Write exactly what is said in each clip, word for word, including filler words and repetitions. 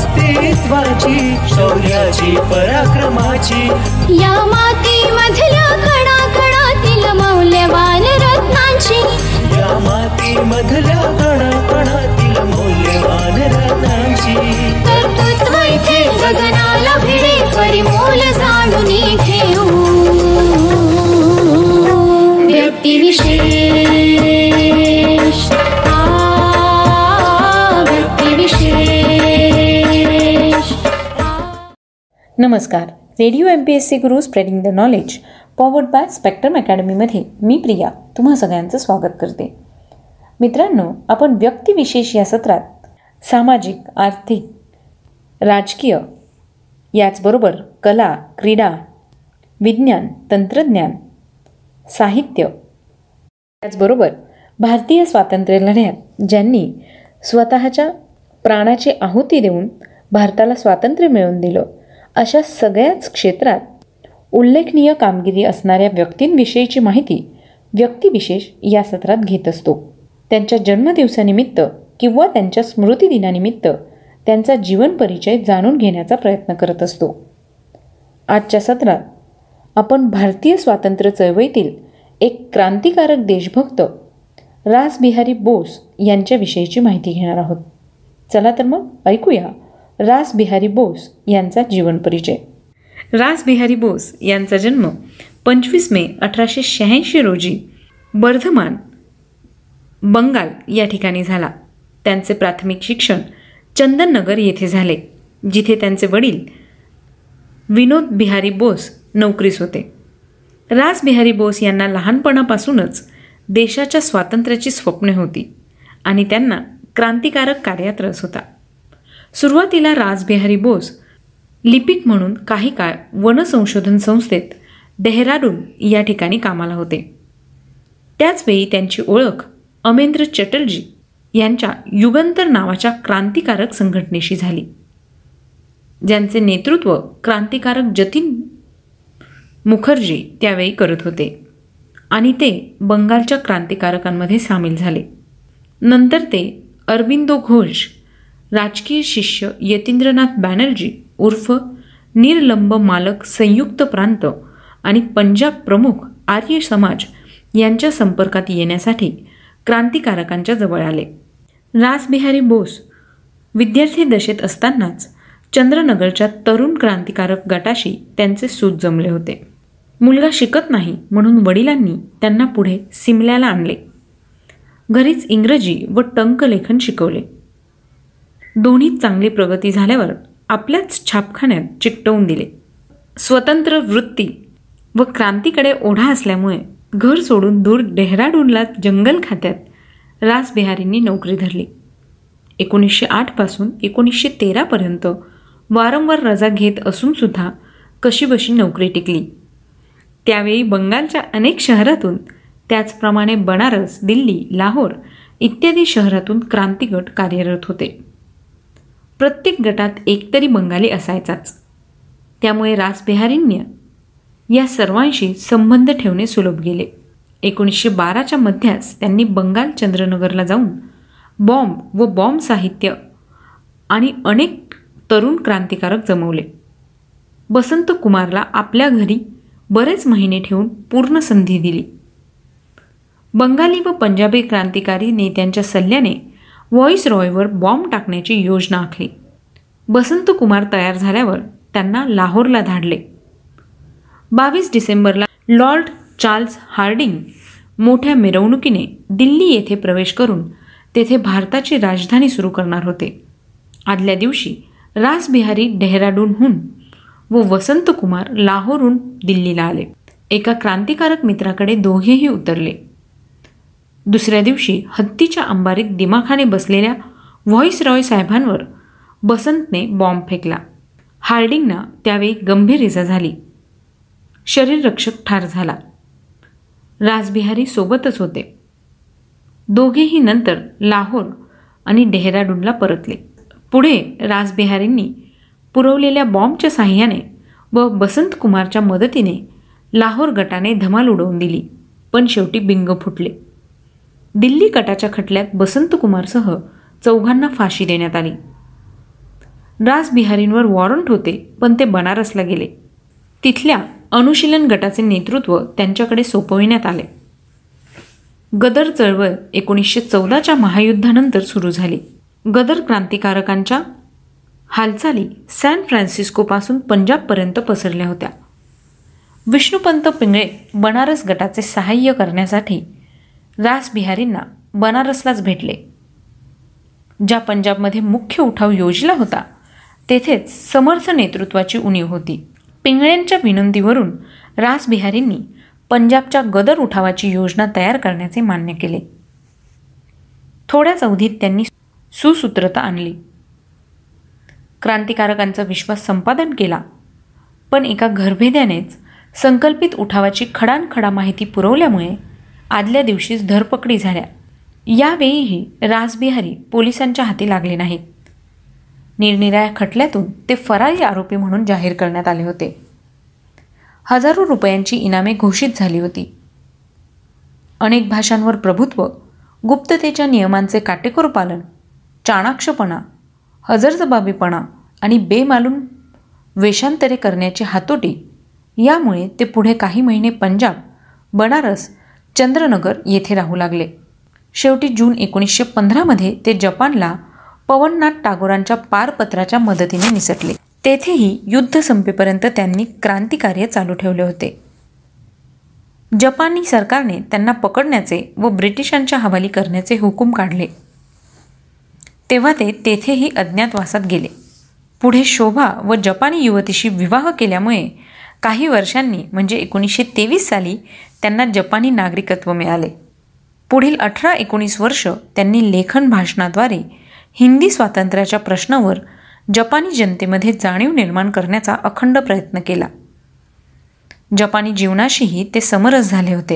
अस्तित्वाची, शौर्याची, पराक्रमाची, या माती मधल्या कणा कणातील मौल्यवान रत्नांची, या माती मधल्या कणा कणातील मौल्यवान रत्नांची, कर्तृत्व इथे गगनाला भिडे परिमोल जाणून घेऊ. व्यक्तिविशेष आ व्यक्तिविशेष. नमस्कार. Radio M P S C Guru spreading the knowledge powered by spectrum अकॅडमीमध्ये मी प्रिया तुम्हा सगळ्यांचं स्वागत करते. मित्रांनो, आपण व्यक्तिविशेष या सत्रात सामाजिक, आर्थिक, राजकीय, याचबरोबर कला, क्रीडा, विज्ञान, तंत्रज्ञान, साहित्य, त्याचबरोबर भारतीय स्वातंत्र्य लढ्यात ज्यांनी स्वतःच्या प्राणाची आहुती देऊन भारताला स्वातंत्र्य मिळवून दिलं, अशा सगळ्याच क्षेत्रात उल्लेखनीय कामगिरी असणाऱ्या व्यक्तींविषयीची माहिती व्यक्तिविशेष या सत्रात घेत असतो. त्यांच्या जन्मदिवसानिमित्त किंवा त्यांच्या स्मृतिदिनानिमित्त त्यांचा जीवन परिचय जाणून घेण्याचा प्रयत्न करत असतो. आजच्या सत्रात आपण भारतीय स्वातंत्र्य चळवळीतील एक क्रांतिकारक देशभक्त रासबिहारी बोस यांच्याविषयीची माहिती घेणार आहोत. चला तर मग ऐकूया रासबिहारी बोस यांचा जीवन परिचय. रासबिहारी बोस यांचा जन्म पंचवीस मे अठराशे शहाऐंशी रोजी बर्धमान, बंगाल या ठिकाणी झाला. त्यांचे प्राथमिक शिक्षण चंदननगर येथे झाले, जिथे त्यांचे वडील विनोद बिहारी बोस नोकरीस होते. रासबिहारी बोस यांना लहानपणापासूनच देशाच्या स्वातंत्र्याची स्वप्ने होती आणि त्यांना क्रांतिकारक कार्यात रस होता. सुरुवातीला रासबिहारी बोस लिपिक म्हणून काही काळ वन संशोधन संस्थेत डेहराडून या ठिकाणी कामाला होते. त्याचवेळी त्यांची ओळख अमेंद्र चटर्जी यांच्या युगंतर नावाच्या क्रांतिकारक संघटनेशी झाली, ज्यांचे नेतृत्व क्रांतिकारक जतीन मुखर्जी त्यावेळी करत होते आणि ते बंगालच्या क्रांतिकारकांमध्ये सामील झाले. नंतर ते अरबिंदो घोष, राजकीय शिष्य यतींद्रनाथ बॅनर्जी उर्फ निरलंब मालक संयुक्त प्रांत आणि पंजाब प्रमुख आर्य समाज यांच्या संपर्कात येण्यासाठी क्रांतिकारकांच्या जवळ आले. रासबिहारी बोस विद्यार्थी दशेत असतानाच चंद्रनगरच्या तरुण क्रांतिकारक गटाशी त्यांचे सूत जमले होते. मुलगा शिकत नाही म्हणून वडिलांनी त्यांना पुढे सिमल्याला आणले. घरीच इंग्रजी व टंकलेखन शिकवले. दोन्हीत चांगली प्रगती झाल्यावर आपल्याच छापखान्यात चिकटवून दिले. स्वतंत्र वृत्ती व क्रांतीकडे ओढा असल्यामुळे घर सोडून दूर डेहराडूनला जंगल खात्यात रासबिहारींनी नोकरी धरली. एकोणीसशे आठपासून एकोणीसशे तेरापर्यंत वारंवार रजा घेत असूनसुद्धा कशीबशी नोकरी टिकली. त्यावेळी बंगालच्या अनेक शहरातून, त्याचप्रमाणे बनारस, दिल्ली, लाहोर इत्यादी शहरातून क्रांतिगट कार्यरत होते. प्रत्येक गटात एकतरी बंगाली असायचाच. त्यामुळे रासबिहारींनी या सर्वांशी संबंध ठेवणे सुलभ गेले. एकोणीसशे बाराच्या मध्यास त्यांनी बंगाल चंद्रनगरला जाऊन बॉम्ब व बॉम्ब साहित्य आणि अनेक तरुण क्रांतिकारक जमवले. बसंत कुमारला आपल्या घरी बरेच महिने ठेवून पूर्ण संधी दिली. बंगाली व पंजाबी क्रांतिकारी नेत्यांच्या सल्ल्याने व्हॉईसरॉयवर बॉम्ब टाकण्याची योजना आखली. बसंत कुमार तयार झाल्यावर त्यांना लाहोरला धाडले. बावीस डिसेंबरला लॉर्ड चार्ल्स हार्डिंग मोठ्या मिरवणुकीने दिल्ली येथे प्रवेश करून तेथे भारताची राजधानी सुरू करणार होते. आदल्या दिवशी रासबिहारी डेहराडूनहून व वसंत कुमार लाहोरहून दिल्लीला आले. एका क्रांतिकारक मित्राकडे दोघेही उतरले. दुसऱ्या दिवशी हत्तीच्या अंबारीत दिमाखाने बसलेल्या व्हॉईसरॉय साहेबांवर बसंतने बॉम्ब फेकला. हार्डिंगना त्यावेळी गंभीर इजा झाली. शरीररक्षक ठार झाला. रासबिहारी सोबतच होते. दोघेही नंतर लाहोर आणि डेहराडूनला परतले. पुढे रासबिहारींनी पुरवलेल्या बॉम्बच्या साह्याने व बसंत कुमारच्या मदतीने लाहोर गटाने धमाल उडवून दिली, पण शेवटी बिंग फुटले. दिल्ली कटाच्या खटल्यात बसंत कुमारसह चौघांना फाशी देण्यात आली. रासबिहारींवर वॉरंट होते, पण ते बनारसला गेले. तिथल्या अनुशीलन गटाचे नेतृत्व त्यांच्याकडे सोपविण्यात आले. गदर चळवळ एकोणीसशे चौदाच्या महायुद्धानंतर सुरू झाली. गदर क्रांतिकारकांच्या हालचाली सॅन फ्रान्सिस्कोपासून पंजाबपर्यंत पसरल्या होत्या. विष्णुपंत पिंगळे बनारस गटाचे सहाय्य करण्यासाठी रासबिहारींना बनारसलाच भेटले. ज्या पंजाबमध्ये मुख्य उठाव योजला होता तेथेच समर्थ नेतृत्वाची उणीव होती. पिंगळेंच्या विनंतीवरून रासबिहारींनी पंजाबच्या गदर उठावाची योजना तयार करण्याचे मान्य केले. थोड्याच अवधीत त्यांनी सुसूत्रता आणली. क्रांतिकारकांचा विश्वास संपादन केला, पण एका घरभेद्यानेच संकल्पित उठावाची खडानखडा माहिती पुरवल्यामुळे आदल्या दिवशीच धरपकडी झाल्या. यावेळीही रासबिहारी पोलिसांच्या हाती लागले नाहीत. निरनिराळ्या खटल्यातून ते फरारी आरोपी म्हणून जाहीर करण्यात आले होते. हजारो रुपयांची इनामे घोषित झाली होती. अनेक भाषांवर प्रभुत्व, गुप्ततेच्या नियमांचे काटेकोर पालन, चाणाक्षपणा, हजरजबाबीपणा आणि बेमालूम वेषांतरे करण्याची हातोटी यामुळे ते पुढे काही महिने पंजाब, बनारस, चंद्रनगर येथे राहू लागले. शेवटी जून एकोणीसशे पंधरामध्ये ते जपानला पवननाथ टागोरांच्या पारपत्राच्या मदतीने निसटले. तेथेही युद्ध संपेपर्यंत त्यांनी क्रांतिकार्य चालू ठेवले होते. जपानी सरकारने त्यांना पकडण्याचे व ब्रिटिशांच्या हवाली करण्याचे हुकूम काढले. तेव्हा ते तेथेही अज्ञातवासात गेले. पुढे शोभा व जपानी युवतीशी विवाह केल्यामुळे काही वर्षांनी म्हणजे एकोणीसशे तेवीस साली त्यांना जपानी नागरिकत्व मिळाले. पुढील अठरा एकोणीस वर्ष त्यांनी लेखन भाषणाद्वारे हिंदी स्वातंत्र्याच्या प्रश्नावर जपानी जनतेमध्ये जाणीव निर्माण करण्याचा अखंड प्रयत्न केला. जपानी जीवनाशीही ते समरस झाले होते.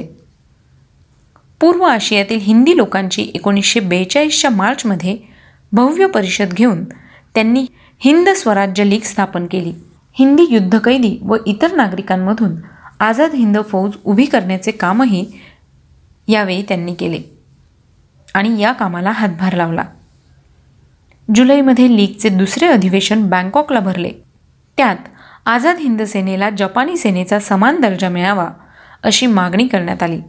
पूर्व आशियातील हिंदी लोकांची एकोणीसशे बेचाळीसच्या मार्चमध्ये भव्य परिषद घेऊन त्यांनी हिंद स्वराज्य लीग स्थापन केली. हिंदी युद्धकैदी व इतर नागरिकांमधून आझाद हिंद फौज उभी करण्याचे कामही यावेळी त्यांनी केले आणि या कामाला हातभार लावला. जुलैमध्ये लीगचे दुसरे अधिवेशन बँकॉकला भरले. त्यात आझाद हिंद सेनेला जपानी सेनेचा समान दर्जा मिळावा अशी मागणी करण्यात आली.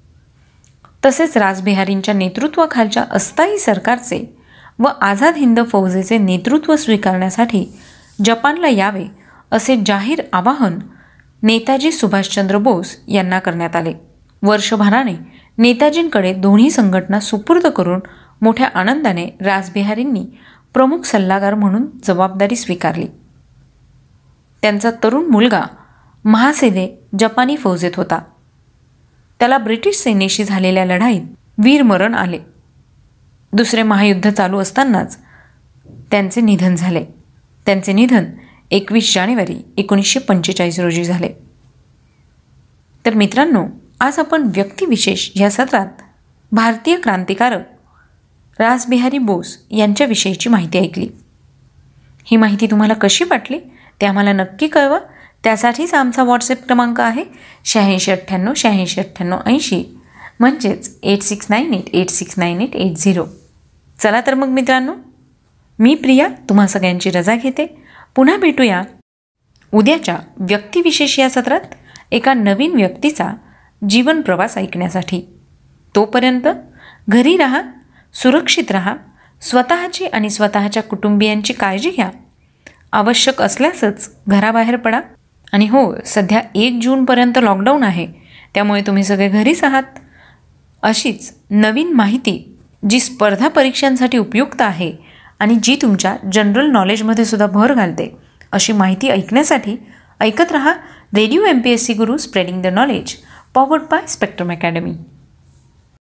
तसेच रासबिहारींच्या नेतृत्वाखालच्या अस्थायी सरकारचे व आझाद हिंद फौजेचे नेतृत्व स्वीकारण्यासाठी जपानला यावे असे जाहीर आवाहन नेताजी सुभाषचंद्र बोस यांना करण्यात आले. वर्षभराने नेताजींकडे दोन्ही संघटना सुपूर्द करून मोठ्या आनंदाने रासबिहारींनी प्रमुख सल्लागार म्हणून जबाबदारी स्वीकारली. त्यांचा तरुण मुलगा महासेदे जपानी फौजेत होता. त्याला ब्रिटिश सेनेशी झालेल्या लढाईत वीरमरण आले. दुसरे महायुद्ध चालू असतानाच त्यांचे निधन झाले. त्यांचे निधन एकवीस जानेवारी एकोणीसशे पंचेचाळीस रोजी झाले. तर मित्रांनो, आज आपण व्यक्तिविशेष या सत्रात भारतीय क्रांतिकारक रासबिहारी बोस यांच्याविषयीची माहिती ऐकली. ही माहिती तुम्हाला कशी वाटली ते आम्हाला नक्की कळवा. त्यासाठीच आमचा व्हॉट्सॲप क्रमांक आहे शहाऐंशी अठ्ठ्याण्णव शहाऐंशी अठ्ठ्याण्णव ऐंशी म्हणजेच eight six nine eight eight six nine eight eight zero. चला तर मग मित्रांनो, मी प्रिया तुम्हा सगळ्यांची रजा घेते. पुन्हा भेटूया उद्याच्या व्यक्तिविशेष या सत्रात एका नवीन व्यक्तीचा जीवन प्रवास ऐकण्यासाठी. तोपर्यंत घरी राहा, सुरक्षित राहा, स्वतःची आणि स्वतःच्या कुटुंबियांची काळजी घ्या. आवश्यक असल्यासच घराबाहेर पडा. आणि हो, सध्या एक जूनपर्यंत लॉकडाऊन आहे, त्यामुळे तुम्ही सगळे घरीच आहात. अशीच नवीन माहिती जी स्पर्धा परीक्षांसाठी उपयुक्त आहे आणि जी तुमच्या जनरल नॉलेजमध्ये सुद्धा भर घालते अशी माहिती ऐकण्यासाठी ऐकत रहा radio M P S C Guru spreading the knowledge, powered by spectrum academy.